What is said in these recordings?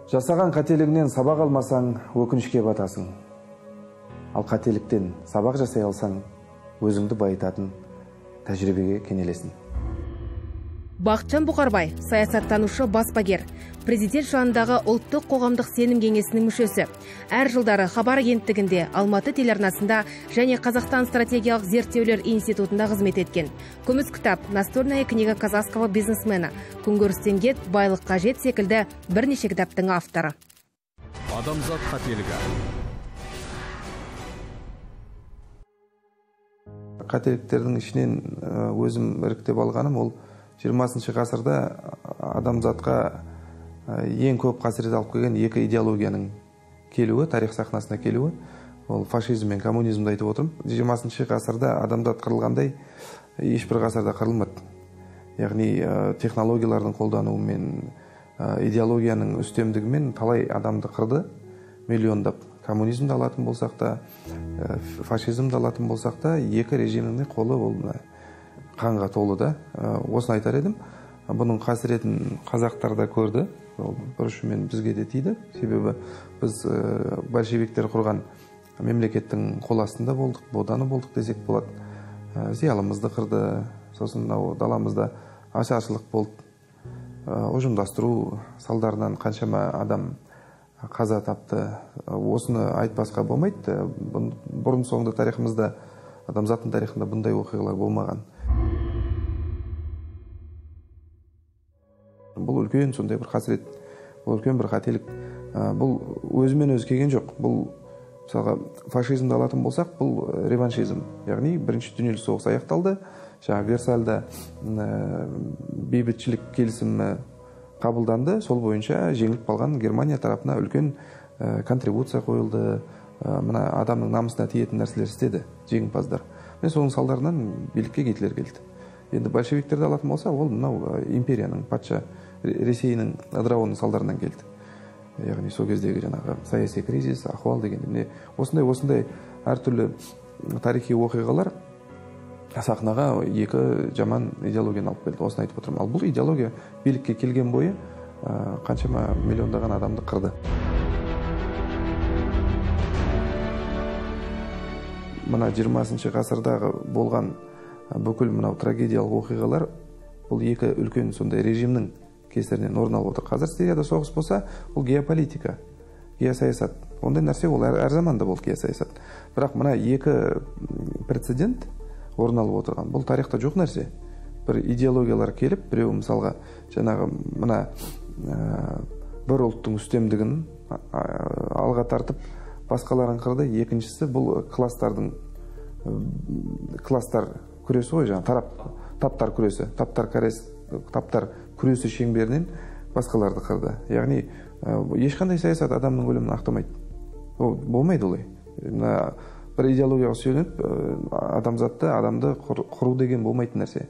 Жасаған қателігінен сабақ алмасаң, өкінішке батасың. Ал қателіктен сабақ жасай алсаң, өзіңді байытатын тәжірибеге кенелесің. Бақытжан Бұқарбай, саясаттанушы, баспагер, президент жанындағы ұлттық қоғамдық сенім кеңесінің мүшесі. Әр жылдары Хабар агенттігінде, Алматы телеарнасында және Қазақстан стратегиялық зерттеулер институтында қызмет еткен. Күміс кітап, настольная книга казахского бизнесмена, күнкөрістен кет, байлыққа жет секілді бірнеше кітаптың авторы. Адамзат қателігі. Қателіктердің ішінен өзім іріктеп алғаным ол 20 ғасырда адамзатқа ең көп қасірет алып келген екі идеологияның келуі, тарих сахнасына келуі, ол фашизм мен коммунизмді айтып отырмын. 20 ғасырда адамзат қырылғандай ешбір ғасырда қырылмады. Яғни технологиялардың қолдануымен, идеологияның үстемдігімен талай адамды қырды, миллиондап. Коммунизмді алатын болсақ та, фашизмді алатын болсақ та, екі режимнің қолы ол қанға толы да. Осыны айтар едім. Бұның қасіретін қазақтар да көрді. Бір ұшымен бізге де тиді. Себебі біз большевиктер құрған мемлекеттің қол астында болдық, боданы болдық десек болады. Зиялымызды қырды, сосын даламызда ашаршылық болды. Ұжымдастыру салдарынан қаншама адам қаза тапты. Осыны айтпасқа болмайды. Бұрын соңды тарихымызда, адамзаттың тарихында бұндай оқиғалар болмаған. Бұл үлкен сондай бір қасірет, бұл үлкен бір қателік. Бұл өзімен өзі келген жоқ. Бұл мысалға фашизмді алатын болсақ, бұл реваншизм. Яғни бірінші дүниежүзілік соғыс аяқталды. Жаңағы Версальда бейбітшілік келісімі қабылданды. Сол бойынша жеңіліп қалған Германия тарапына үлкен контрибуция қойылды. Мына адамның намысына тиетін нәрселер істеді жеңімпаздар. Мен соның салдарынан билікке Гитлер келді. Енді большевиктерді алатын болса, ол мынау империяның, патша Ресейінің ыдырауының салдарынан келді. Яғни сол кездегі жаңағы саяси кризис, ахуал дегенде. Осындай әртүрлі тарихи оқиғалар сахнаға екі жаман идеологияны алып келді. Осыны айтып отырмын. Ал бұл идеология билікке келген бойы қаншама миллиондаған адамды қырды. Мына 20 ғасырдағы болған бүкіл мынау трагедиялық оқиғалар бұл екі үлкен сондай режимнің кесірінен орын алып отыр. Қазір Сирияда соғыс болса, бұл геополитика, геосаясат. Ондай нәрсе ол әр заманда болды геосаясат. Бірақ мына екі прецедент орын алып отырған. Бұл тарихта жоқ нәрсе. Бір идеологиялар келіп, біреу мысалға жаңағы мына бір ұлттың үстемдігін алға тартып, басқаларын қырды. Екіншісі бұл кластар күресі ғой, жаңа таптар күресі, таптар күресі шеңберінен басқаларды қырды. Яғни ешқандай саясат адамның өлімін ақтамайды. Болмайды олай. Бір идеологияға сүйеніп, адамды құру деген болмайтын нәрсе.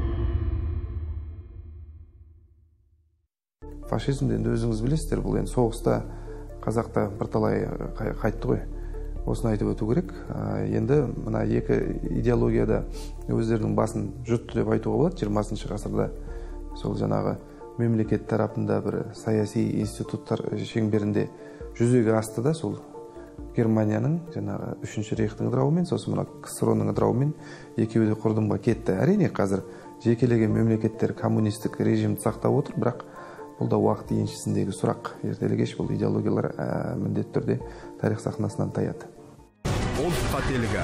Фашизмді енді өзіңіз білесіздер, бұл енді соғыста қазақта бірталай қайтты ғой. Осыны айтып өту керек. Енді мына екі идеологияда өздерінің басын жұтты деп айтуға болады. 20 ғасырда сол жаңағы мемлекет тарапында бір саяси институттар шеңберінде жүзеге асты да, сол Германияның жаңағы 3-ші рейхтің ыдырауымен, сосын мына КСР-ның ыдырауымен екеуі де құрдымға кетті. Әрине қазір жекелеген мемлекеттер коммунистік режимді сақтап отыр, бірақ бұл да уақыт еншісіндегі сұрақ. Ертелі кеш бұл идеологиялар міндетті түрде тарих сахнасынан таяды. Ұлт қателігі.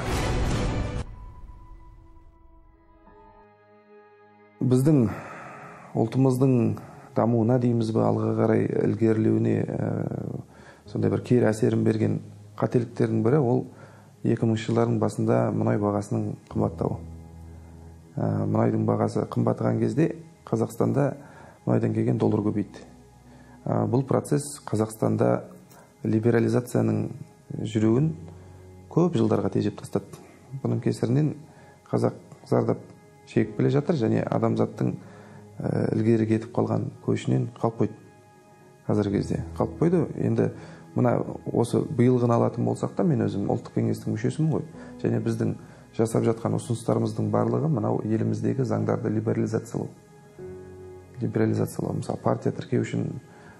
Біздің ұлтымыздың дамуына дейміз бе, алға қарай ілгерілеуіне сондай бір кері әсерін берген қателіктердің бірі ол 2000 жылдардың басында мұнай бағасының қымбаттауы. Мұнайдың бағасы қымбаттаған кезде Қазақстанда мұнайдан келген доллар көбейді. Бұл процесс Қазақстанда либерализацияның жүруін көп жылдарға тежеп тастады. Бұның кесірінен қазақ зардап шегіп келе жатыр және адамзаттың ілгері кетіп қалған көшінен қалып қойды. Қазіргі кезде қалып қойды. Енді мына осы биылғын алатын болсақ та, мен өзім ұлттық кеңестің мүшесімін ғой. Және біздің жасап жатқан ұсыныстарымыздың барлығы мынау еліміздегі заңдарды либерализациялау. Мысалы, партия тіркеу үшін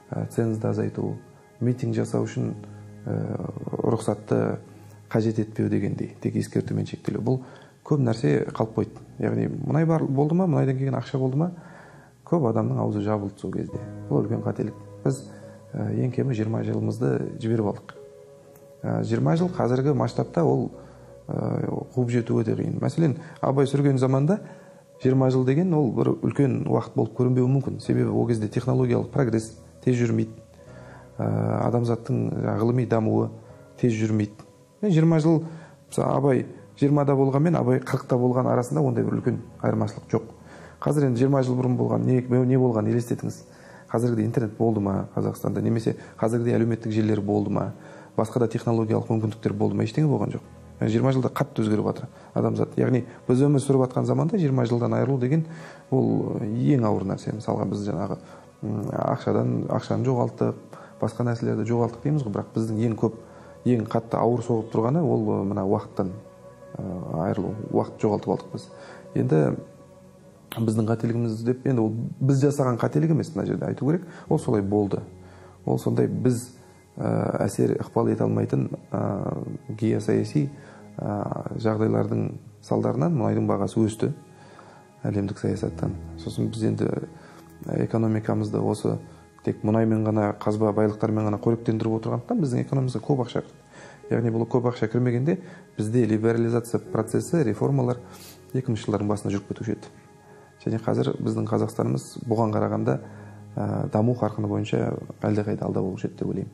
цензді азайту, митинг жасау үшін рұқсатты қажет етпеу дегендей, тек ескертумен шектелу. Бұл көп нәрсе қалып қойды. Яғни мұнай болды ма, мұнайдан келген ақша болды ма, көп адамның аузы жабылды сол кезде. Бұл үлкен қателік. Біз ең кемі 20 жылымызды жіберіп алдық. 20 жыл қазіргі масштабта ол қуып жету өте қиын. Мәселен, Абай сүрген заманда 20 жыл деген ол бір үлкен уақыт болып көрінбеуі мүмкін. Себебі ол кезде технологиялық прогресс тез жүрмейді. Адамзаттың ғылыми дамуы тез жүрмейді. 20 жыл, Абай 20-да болғанмен Абай 40-та болған арасында ондай бір үлкен айырмашылық жоқ. Қазір енді 20 жыл бұрын болған не болған елестетіңіз. Қазіргідей интернет болды ма Қазақстанда, немесе қазіргідей әлеуметтік желілер болды ма, басқа да технологиялық мүмкіндіктер болды ма, ештеңе болған жоқ. 20 жылда қатты өзгеріп жатыр адамзат. Яғни біз өмір сүріп жатқан заманда 20 жылдан айырылу деген ол ең ауыр нәрсе. Мысалға біз жаңағы ақшаны жоғалттық, басқа нәрселерді жоғалттық дейміз ғой, бірақ біздің ең қатты ауыр соғып тұрғаны ол мына уақыттан айырылу, уақыт жоғалтып алдық біз. Енді біздің қателігіміз деп, енді ол біз жасаған қателік емес, мына жерде айту керек, ол солай болды. Ол сондай біз әсер ықпал ете алмайтын геосаяси жағдайлардың салдарынан мұнайдың бағасы өсті әлемдік саясаттан. Сосын біз енді экономикамызды осы тек мұнаймен ғана, қазба байлықтармен ғана қоректендіріп отырғандықтан біздің экономикамызға көп ақша кірді. Яғни бұл көп ақша кірмегенде бізде либерализация процесі, реформалар 2000 жылдардың басында жүріп кетуші еді. Және қазір біздің Қазақстанымыз бұған қарағанда даму қарқыны бойынша әлдеқайда алда болушы еді деп ойлаймын.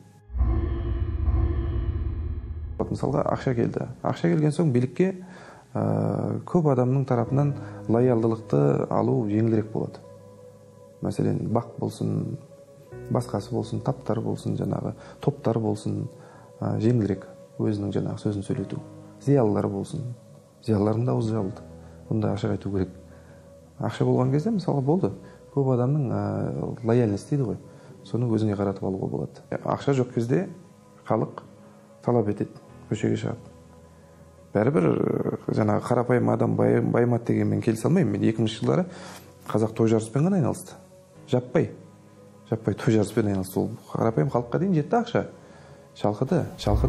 Мысалға ақша келді. Ақша келген соң билікке көп адамның тарапынан лоялдылықты алу жеңілірек болады. Мәселен, бақ болсын, басқасы болсын, таптар болсын, жаңағы топтар болсын, жеңілірек өзінің жаңағы сөзін сөйлету. Зиялылар болсын, зиялылардың да аузы жабылды. Бұнда ақша айту керек. Ақша болған кезде мысалға болды. Көп адамның лояльность дейді ғой. Соны өзіңе қаратып алуға болады. Ақша жоқ кезде халық талап етеді, көшеге шығады. Бәрібір жаңағы қарапайым адам байымады дегенмен келісе алмаймын. Мен 2000 жылдары қазақ той жарыспен ғана айналысты. Жаппай той жарыспен айналысты. Ол қарапайым халыққа дейін жетті ақша. Шалқыды.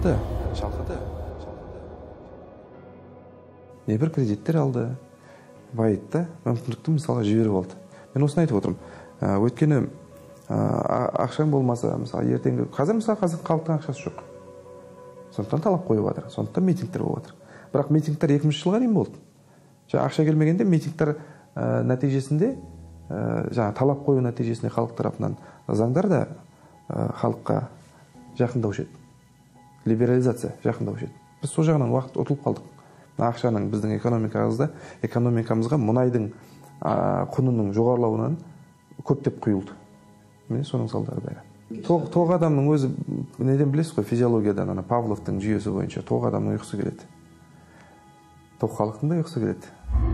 Небір кредиттер алды. Байытты, мүмкіндікті мысалға жіберіп алды. Мен осыны айтып отырмын. Өйткені ақшаң болмаса, мысалы ертеңгі, қазір халықтың ақшасы жоқ. Сондықтан талап қойып жатыр. Сондықтан митингтер болып жатыр. Бірақ митингтер 2000 жылға дейін болды. Ақша келмегенде митингтер нәтижесінде, талап қою нәтижесінде халық тарапынан заңдар да халыққа жақындаушы еді. Либерализация жақындаушы еді. Біз сол жағынан уақыт ұтылып қалдық. Ақшаның біздің экономикамызға мұнайдың құнының жоғарылауынан көптеп құйылды. Міне соның салдары бәрі. Тоқ адамның өзі, неден білесіз ғой, физиологиядан, Павловтың жүйесі бойынша тоқ адамның ұйқысы келеді. Тоқ халықтың да ұйқысы келеді.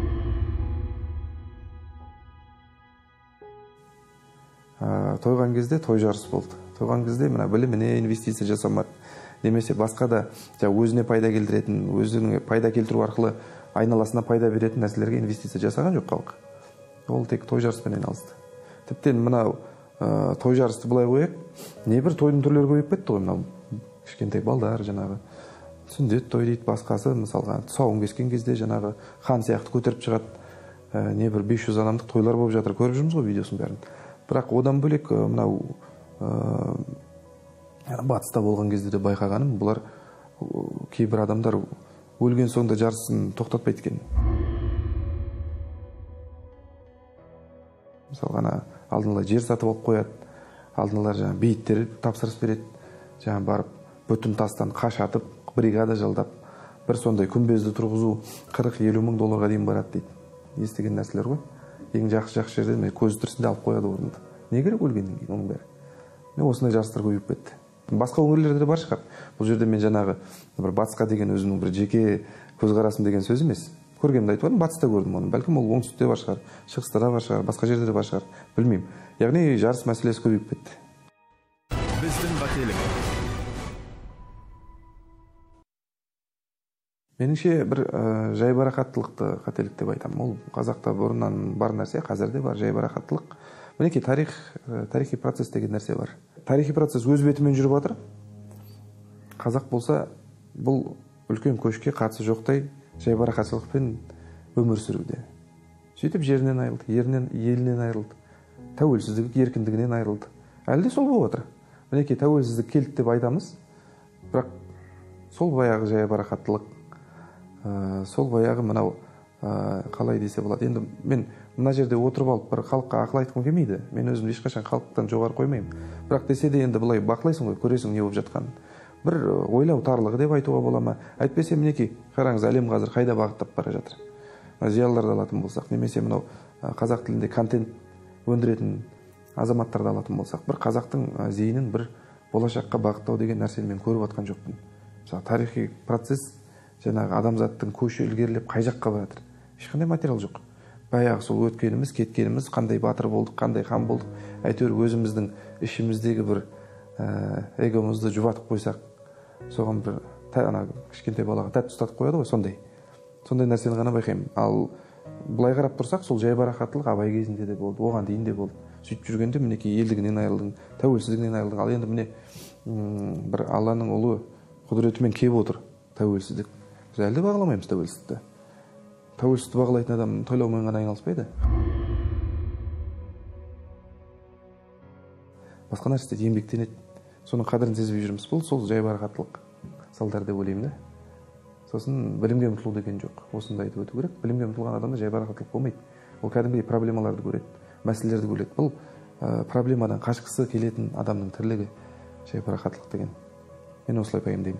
Тойған кезде той жарыс болды. Тойған кезде біліміне инвестиция жасамады. Немесе басқа да өзіне пайда келтіретін, өзіне пайда келтіру арқылы айналасына пайда беретін нәрселерге инвестиция жасаған жоқ халық. Ол тек той жарыспен айналысты. Тіптен мынау той жарысты былай қояйық, небір тойдың түрлері көбейіп кетті ғой. Мынау кішкентай балдар жаңағы сүндет той дейді, басқасы мысалға тұсауын кескен кезде жаңағы хан сияқты көтеріп шығады. Небір 500 адамдық тойлар болып жатыр. Көріп жүрміз ғой видеосын бәрін. Бірақ одан бөлек мынау батыста болған кезде де байқағаным, бұлар кейбір адамдар өлген соңда жарысын тоқтатпайды екен. Мысалға алдынала жер сатып алып қояды, алдынала бейіттер тапсырыс береді, барып бүтін тастан қашатып, бригада жалдап, бір сондай күмбезді тұрғызу 40-50 мың долларға дейін барады дейді. Естіген нәрселер ғой. Ең жақсы жерден көзі тірісінде алып қояды орнында. Не керек өлгеннен кейін оның бәрі? Осындай жарыстар көбейіп кетті. Басқа өңірлерде де бар шығар. Бұл жерде мен жаңағы бір батысқа деген өзімнің бір жеке көзқарасым деген сөз емес. Көргенімді айтып отырмын, батыста көрдім оны. Бәлкім ол оңтүстікте бар шығар, шығыста да бар шығар, басқа жерде де бар шығар, білмеймін. Яғни жарыс мәселесі көбейіп кетті. Біздің қателік. Меніңше бір жайбарақаттылықты қателік деп айтамын. Ол қазақта бұрыннан бар нәрсе, қазір де бар жайбарақаттылық. мінекей тарихи процесс деген нәрсе бар. Тарихи процесс өз бетімен жүріп жатыр. Қазақ болса бұл үлкен көшке қатысы жоқтай жайбарақатшылықпен өмір сүруде. Сөйтіп жерінен айырылды, елінен айырылды, тәуелсіздігі еркіндігінен айырылды. Әлде сол болып жатыр. Мінекей тәуелсіздік келді деп айтамыз, бірақ сол баяғы жайбарақаттылық, сол баяғы мынау қалай десе болады. Енді мен мына жерде отырып алып бір халыққа ақыл айтқым келмейді. Мен өзім ешқашан халықтан жоғары қоймаймын. Бірақ десе де енді былай бақылайсың ғой, көресің не болып жатқанын. Бір ойлау тарлығы деп айтуға бола ма? Әйтпесе мінекей, қараңыз, әлем қазір қайда бағыттап бара жатыр. Зиялыларды алатын болсақ, немесе мынау қазақ тілінде контент өндіретін азаматтарды алатын болсақ, бір қазақтың зейінін бір болашаққа бағыттау деген нәрсені мен көріп жатқан жоқпын. Мысалы, тарихи процесс жаңағы адамзаттың көші ілгерілеп қай жаққа бара жатыр? Ешқандай материал жоқ. Баяғы сол өткеніміз, кеткеніміз, қандай батыр болдық, қандай хан болдық, әйтеуір өзіміздің ішіміздегі бір эгомызды жұбатып қойсақ, соған бір кішкентай балаға тәтті ұстатып қояды ғой, сондай нәрсені ғана байқаймын. Ал былай қарап тұрсақ, сол жайбарақаттылық абай кезінде де болды, оған дейін де болды. Сөйтіп жүргенде мінекей елдігінен айырылдың, тәуелсіздігінен айырылдың. Ал енді міне бір Алланың ұлы құдіретімен келіп отыр тәуелсіздік. Біз әлде бағаламаймыз тәуелсіздікті. Тәуелсіздікті бағалайтын адам тойлаумен ғана айналыспайды. Басқа нәрсе еңбектенеді. Соның қадірін сезбей жүрміз. Бұл сол жайбарақаттылық салдары деп ойлаймын да. Сосын білімге ұмтылу деген жоқ. Осындай айтып өту керек. Білімге ұмтылған адамда жайбарақаттылық болмайды. Ол кәдімгідей проблемаларды көреді, мәселелерді көреді. Бұл проблемадан қашқысы келетін адамның тірлігі жайбарақаттылық деген. Мен осылай пайымдаймын.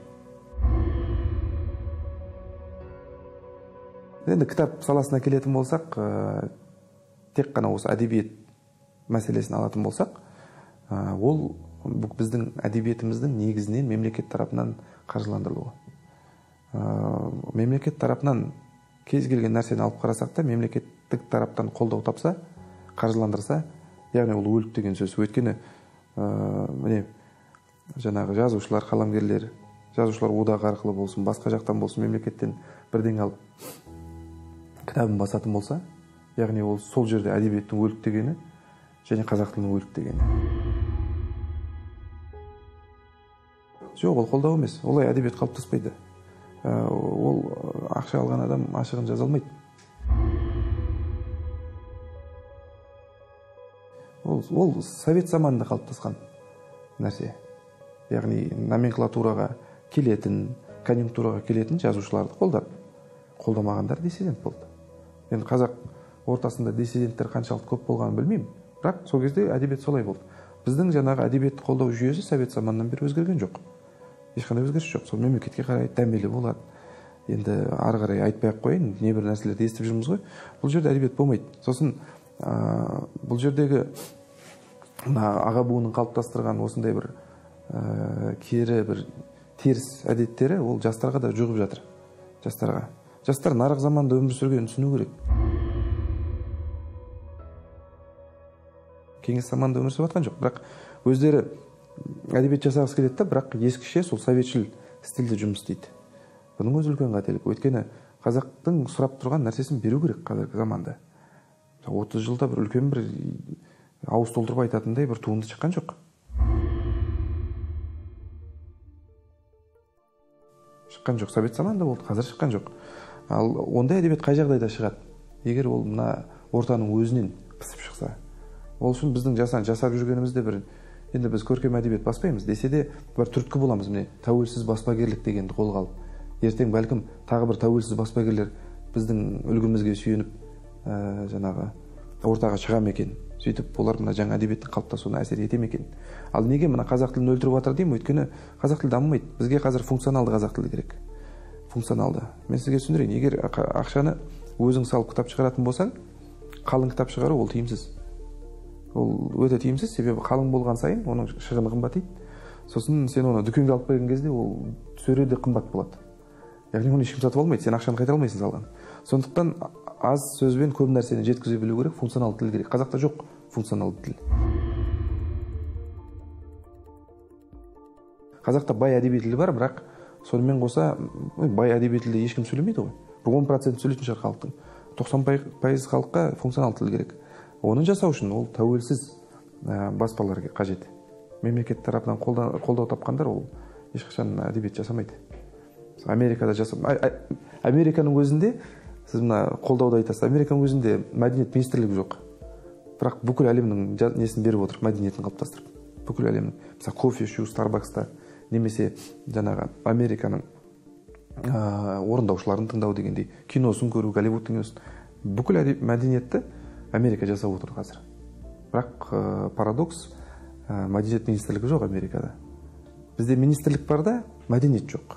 Енді кітап саласына келетін болсақ, тек қана осы әдебиет мәселесін алатын болсақ, ол біздің әдебиетіміздің негізінен мемлекет тарапынан қаржыландырылуы. Мемлекет тарапынан кез келген нәрсені алып қарасақ та, мемлекеттік тараптан қолдау тапса, қаржыландырса, яғни ол өлік деген сөз. Өйткені міне жаңағы жазушылар, қаламгерлер, жазушылар одағы арқылы болсын, басқа жақтан болсын, мемлекеттен бірден алып кітабын басатын болса, яғни ол сол жерде әдебиеттің өлік дегені және қазақ тілінің өлік дегені. Жоқ, ол қолдау емес. Олай әдебиет қалыптаспайды. Ол ақша алған адам ашығын жаза алмайды. Ол совет заманында қалыптасқан нәрсе. Яғни номенклатураға келетін, конъюнктураға келетін жазушыларды қолдамағандар диссидент болды. Енді қазақ ортасында диссиденттер қаншалықты көп болғанын білмеймін, бірақ сол кезде әдебиет солай болды. Біздің жаңағы әдебиетті қолдау жүйесі совет заманынан бері өзгерген жоқ. Ешқандай өзгеріс жоқ. Сол мемлекетке қарай дәмелі болады. Енді ары қарай айтпай-ақ қояйын, небір нәрселерді естіп жүрміз ғой. Бұл жерде әдебиет болмайды. Сосын бұл жердегі аға буынның қалыптастырған осындай бір кері бір теріс әдеттері ол жастарға да жұғып жатыр. Жастар нарық заманда өмір сүргенін түсіну керек. Кеңес заманда өмір сүріп жатқан жоқ, бірақ өздері әдебиет жасағысы келеді да, бірақ ескіше сол советшіл стильде жұмыс істейді. Бұның өзі үлкен қателік. Өйткені қазақтың сұрап тұрған нәрсесін беру керек қазіргі заманда. 30 жылда бір үлкен бір ауыз толтырып айтатындай бір туынды шыққан жоқ. Совет заманында болды, қазір шыққан жоқ. Ал ондай әдебиет қай жағдайда шығады? Егер ол мына ортаның өзінен пісіп шықса. Ол үшін біздің жасап жүргенімізде бір, енді біз көркем әдебиет баспаймыз десе де бір түрткі боламыз. Міне тәуелсіз баспагерлік дегенді қолға алып. Ертең бәлкім тағы бір тәуелсіз баспагерлер біздің үлгімізге сүйеніп жаңағы ортаға шыға ма екен. Сөйтіп олар мына жаңа әдебиеттің қалыптасуына әсер ете ме екен. Ал неге мына қазақ тілін өлтіріп жатыр деймін? Өйткені қазақ тілі дамымайды. Бізге қазір функционалды қазақ тілі керек. Функционалды. Мен сізге түсіндірейін. Егер ақшаны өзің салып кітап шығаратын болсаң, қалың кітап шығару ол тиімсіз. Ол өте тиімсіз, себебі қалың болған сайын оның шығыны қымбаттайды. Сосын сен оны дүкенге алып келген кезде ол сөреде қымбат болады. Яғни оны ешкім сатып алмайды, сен ақшаны қайта алмайсың салған. Сондықтан аз сөзбен көп нәрсені жеткізе білу керек, функционалды тіл керек. Қазақта жоқ функционалды тіл. Қазақта бай әдеби тілі бар, бірақ сонымен қоса бай әдеби тілде ешкім сөйлемейді ғой. 10% сөйлейтін шығар халықтың. 90% халыққа функционалды тіл керек. Оны жасау үшін ол тәуелсіз баспалар қажет. Мемлекет тарапынан қолдау тапқандар ол ешқашан әдебиет жасамайды. Америкада Американың өзінде, сіз мына қолдауды айтасыз, Американың өзінде мәдениет министрлігі жоқ. Бірақ бүкіл әлемнің несін беріп отыр, мәдениетін қалыптастырып. Бүкіл әлемнің. Мысалы, кофе ішу Starbucks'та, немесе жаңағы Американың орындаушыларын тыңдау дегендей, киносын көру, Голливуд киносын. Бүкіл мәдениетті Америка жасап отыр қазір. Бірақ парадокс, мәдениет министрлігі жоқ Америкада. Бізде министрлік бар да, мәдениет жоқ.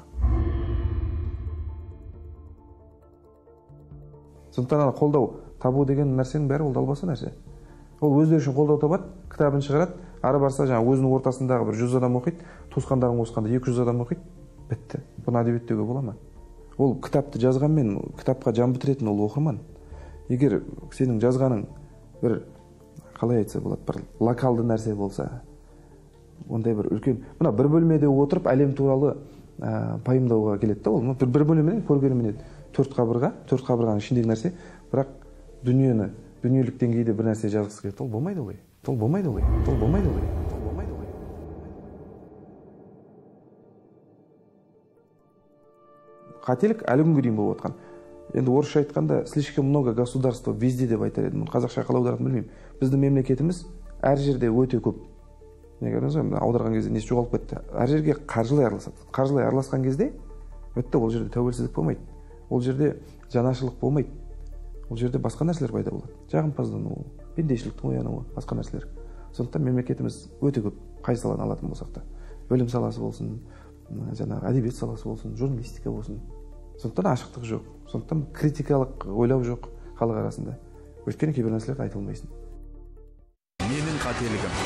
Сондықтан қолдау табу деген нәрсенің бәрі ол далбаса нәрсе. Ол өздері үшін қолдау табады, кітабын шығарады, ары барса жаңа өзінің ортасындағы бір 100 адам оқиды, туысқандарын қосқанда 200 адам оқиды, бітті. Бұны әдебиеттеуге бола ма? Ол кітапты жазғанмен, кітапқа жан бітіретін ол оқырман. Егер сенің жазғаның бір, қалай айтса болады, бір локалды нәрсе болса, ондай бір үлкен, мына бір бөлмеде отырып әлем туралы пайымдауға келеді да, ол бір бөлмеден көргеніменен 4 қабырғаның ішіндегі нәрсе, бірақ дүниелік деңгейде бір нәрсе жазғысы келеді, ол болмайды ғой. Ол болмайды ғой. Ол болмайды ғой. Қателік әлі күнге дейін болып отқан. Енді орысша айтқанда слишком много государства везде деп айтар едім. Қазақша қалай аударатын білмеймін. Біздің мемлекетіміз әр жерде өте көп. Неге аударған кезде несі жоғалып кетті. Әр жерге қаржылай араласады. Қаржылай араласқан кезде бітті, ол жерде тәуелсіздік болмайды. Ол жерде жанашырлық болмайды. Ол жерде басқа нәрселер пайда болады. Жағымпаздану, пендешіліктің оянуы, басқа нәрселер. Сондықтан мемлекетіміз өте көп, қай саланы алатын болсақ та. Білім саласы болсын, жаңағы әдебиет саласы болсын, журналистика болсын. Сондықтан ашықтық жоқ. Сондықтан критикалық ойлау жоқ халық арасында. Өйткені кейбір нәрселерді айта алмайсың. Менің қателігім.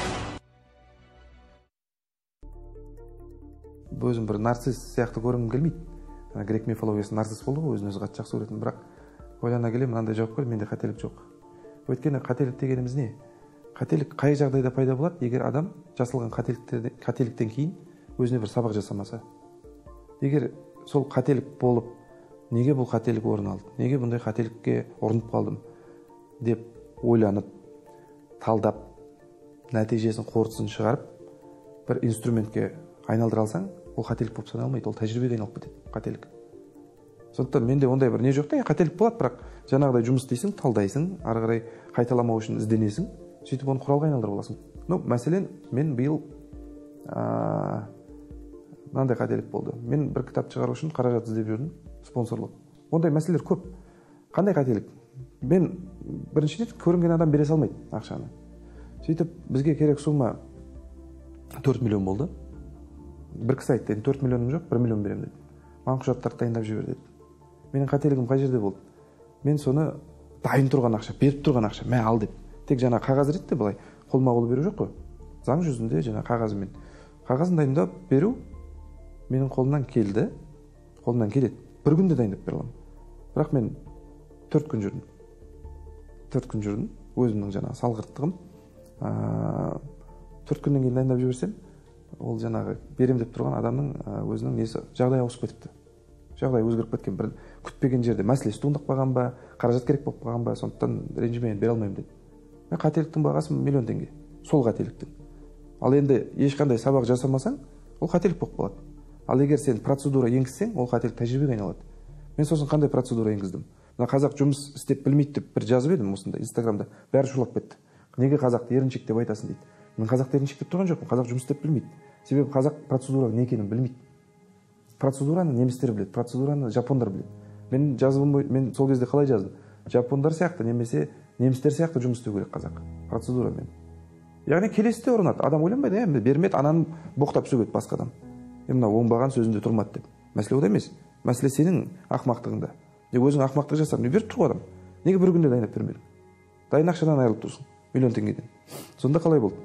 Өзім бір нарцисс сияқты көргім келмейді. Грек мифологиясы нарцисс болды ғой, өзін өзі қатты жақсы көретін, бірақ ойлана келе мынандай жауап қой, менде қателік жоқ. Өйткені қателік дегеніміз не? Қателік қай жағдайда пайда болады, егер адам жасалған қателіктен кейін өзіне бір сабақ жасамаса. Егер сол қателік болып, неге бұл қателік орын алды? Неге бұндай қателікке ұрынып қалдым? деп ойланып, талдап, нәтижесін, қорытындысын шығарып, бір инструментке айналдыра алсаң, ол қателік болып саналмайды, ол тәжірибеге айналып кетеді, қателік. Сондықтан менде ондай бір не жоқ та, қателік болады, бірақ жаңағыдай жұмыс істейсің, талдайсың, ары қарай қайталамау үшін ізденесің, сөйтіп оны құралға айналдырып аласың. Мәселен, мен биыл мынандай қателік болды. Мен бір кітап шығару үшін қаражат іздеп жүрдім, спонсорлық. Ондай мәселелер көп. Қандай қателік? Мен біріншіден көрінген адам бере салмайды ақшаны. Сөйтіп бізге керек сумма 4 миллион болды. Бір кісі айтты, 4 миллионым жоқ, 1 миллион беремін деді. Маған құжаттарды дайындап жібер деді. Менің қателігім қай жерде болды? Мен соны дайын тұрған ақша, беріп тұрған ақша, мә ал деп. Тек жаңа қағаз ретінде былай қолма-қол беру жоқ қой. Заң жүзінде жаңа қағазымен. Қағазын дайындап беру менің қолымнан келді. Қолымнан келеді. Бір күнде дайындап бере аламын. Бірақ мен 4 күн жүрдім. 4 күн жүрдім. Өзімнің жаңа салғырттығым. 4 күннен кейін дайындап жіберсем, ол жаңағы берем деп тұрған адамның өзінің несі жағдай ауысып кетіпті. Жағдай өзгеріп кеткен, бір күтпеген жерде мәселесі туындап қалған ба, қаражат керек болып қалған ба, сондықтан ренжімейін, бере алмаймын деді. Мен қателіктің бағасы 1 миллион теңге. Сол қателіктің. Ал енді ешқандай сабақ жасамасаң, ол қателік болып қалады. Ал егер сен процедура енгізсең, ол қателік тәжірибеге айналады. Мен сосын қандай процедура енгіздім? Мына қазақ жұмыс істеп білмейді деп бір жазып едім осында Инстаграмда. Бәрі шулап кетті. Неге қазақты еріншек деп айтасың дейді. Мен қазақты еріншек деп тұрған жоқпын. Қазақ жұмыс істеп білмейді. Себебі қазақ процедура не екенін білмейді. Процедураны немістер біледі, процедураны жапондар біледі. Мен сол кезде қалай жаздым? Жапондар сияқты немесе немістер сияқты жұмыс істеу керек қазақ процедурамен. Яғни келесіде ұрынады. Адам ойланбайды, бермеді, ананы боқтап сөгеді басқа адам. Мына оңбаған сөзінде тұрмады деп. Мәселе ода емес. Мәселе сенің ақымақтығыңда. Өзің ақымақтық жасап, не беріп тұру адам? Неге бір күнде дайындап бермедің? Дайын ақшадан айырылып тұрсың, 1 миллион теңгеден. Сонда қалай болды?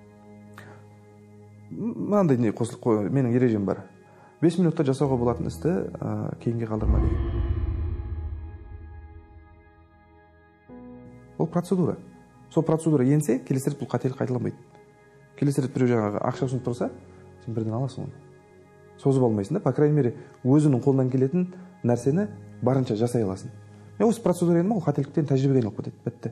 Мынандай не қосылып қой, менің ережем бар. 5 минутта жасауға болатын істі кейінге қалдырма деген. Ол процедура. Сол процедура енсе, келесі рет бұл қателік қайталамайды. Келесі рет біреу жаңағы ақша ұсынып тұрса, сен бірден аласың оны. Созып алмайсың да, по крайней мере, өзінің қолынан келетін нәрсені барынша жасай аласың. Осы процедура енді ол қателіктен тәжірибеге айналып кетеді, бітті.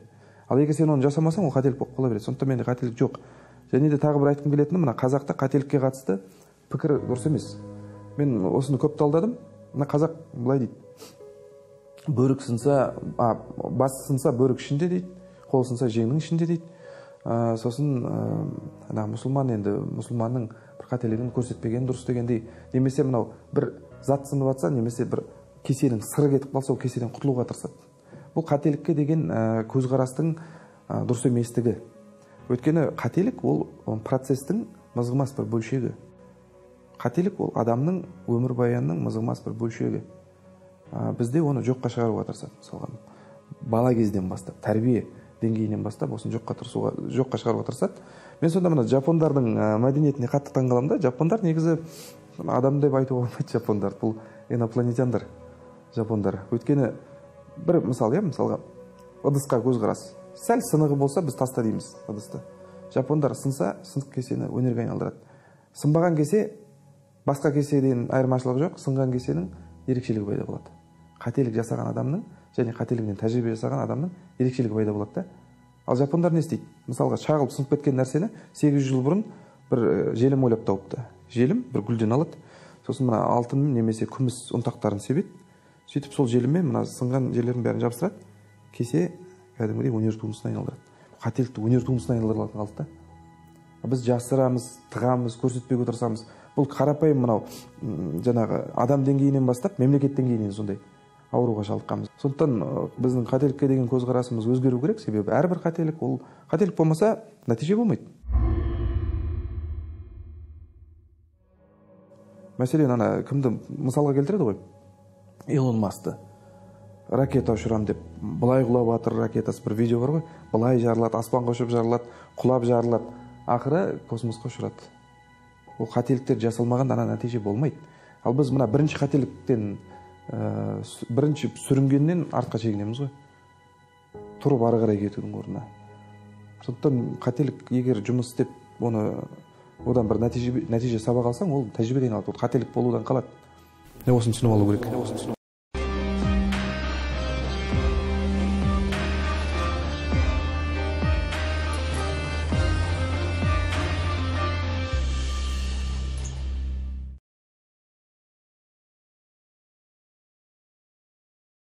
Ал егер сен оны жасамасаң, ол қателік болып қала береді. Сондықтан менде қателік жоқ. Және де тағы бір айтқым келетіні, мына қазақта қателікке қатысты пікір дұрыс емес. Мен осыны көп талдадым. Мына қазақ былай дейді: бөрік сынса, бас сынса бөрік ішінде дейді, қол сынса жеңнің ішінде дейді. Сосын мұсылман енді мұсылманның бір қателігін көрсетпеген дұрыс дегендей. Немесе мынау бір зат сынып жатса, немесе бір кесенің сыры кетіп қалса, ол кеседен құтылуға тырысады. Бұл қателікке деген көзқарастың дұрыс еместігі. Өйткені қателік ол процестің мызғымас бір бөлшегі. Қателік ол адамның өмірбаянының мызғымас бір бөлшегі. Бізде оны жоққа шығаруға тырысады. Мысалға бала кезден бастап, тәрбие деңгейінен бастап осыны жоққа шығаруға тырысады. Мен сонда мына жапондардың мәдениетіне қатты таңғаламын да. Жапондар негізі адам деп айтуға болмайды. Жапондар бұл инопланетяндар. Жапондар. Өйткені бір мысалға ыдысқа көзқарас. Сәл сынығы болса біз таста дейміз ыдысты. Жапондар сынса, сынық кесені өнерге айналдырады. Сынбаған кесе басқа кеседен айырмашылығы жоқ, сынған кесенің ерекшелігі пайда болады. Қателік жасаған адамның және қателігінен тәжірибе жасаған адамның ерекшелігі пайда болады да. Ал жапондар не істейді? Мысалға шағылып сынып кеткен нәрсені 800 жыл бұрын бір желім ойлап тауыпты. Желім бір гүлден алады. Сосын мына алтын немесе күміс ұнтақтарын себеді. Сөйтіп сол желіммен мына сынған жерлердің бәрін жабыстырады. Кесе кәдімгідей өнер туындысына айналдырады. Қателікті өнер туындысына айналдырылатын қалды да. Біз жасырамыз, тығамыз, көрсетпеуге тырысамыз. Бұл қарапайым мынау жаңағы адам деңгейінен бастап мемлекет деңгейінен сондай ауруға шалдыққанбыз. Сондықтан біздің қателікке деген көзқарасымыз өзгеру керек, себебі әрбір қателік ол қателік болмаса нәтиже болмайды. Мәселен, ана кімді мысалға келтіреді ғой? Илон Масты. Ракета ұшырам деп, былай құлап жатыр ракетасы, бір видео бар ғой, былай жарылады, аспанға ұшып жарылады, құлап жарылады, ақыры космосқа ұшырады. Ол қателіктер жасалмаған ана нәтиже болмайды. Ал біз мына бірінші қателіктен, бірінші сүрінгеннен артқа шегінеміз ғой. Тұрып ары қарай кетудің орнына. Сондықтан қателік егер жұмыс істеп, одан бір нәтиже сабақ алсаң, ол тәжірибеге айналады. Ол қателік болудан қалады. Осыны түсініп алу керек.